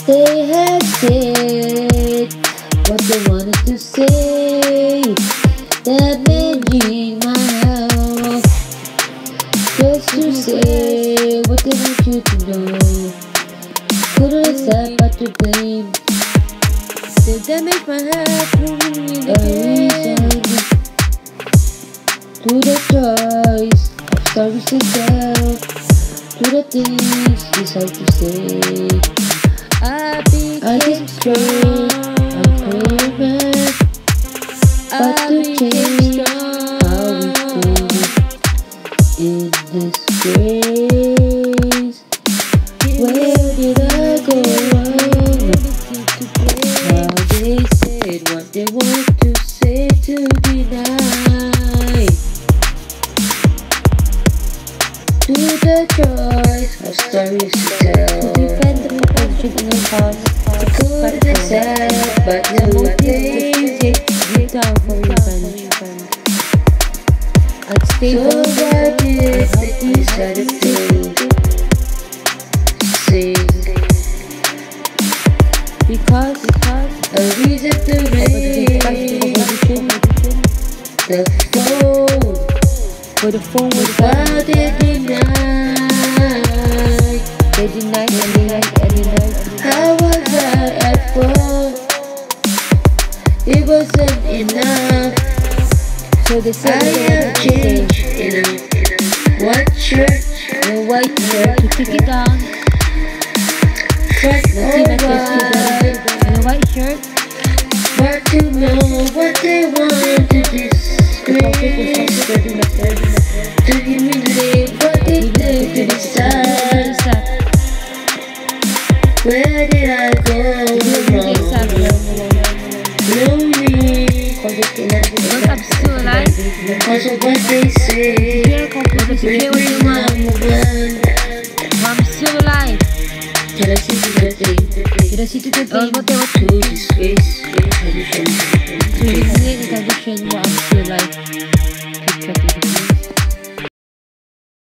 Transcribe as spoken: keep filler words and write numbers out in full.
They have said what they wanted to say. They're managing my house just to say what they want you to know. Couldn't accept but to blame. They damage my heart, proving me the reason to the choice of stories to tell, to the things decide to say. I became strong, I'm praying back, but to change how we feel in this grace. Where did I go wrong? How they said what they want to say to deny, to the choice of stories to tell, to defend the proposition in the past. Couldn't accept but to blame. Take down for revenge. Unstable. So why did they decide to sing? Because, because a reason to raise the phone. For the phone was why they denied. They denied and denied and denied. How was I at fault? It wasn't enough. So they said I am changed in a white shirt, a white shirt to kick it down. But nothing matters to them in a white shirt. But to know what they want to disgrace, to humiliate what they do to decide. Where did I go wrong? Lonely, because I'm still alive. Because of what they say. I'm still alive. Jealousy to the day. Jealousy to the day. What they want to disgrace.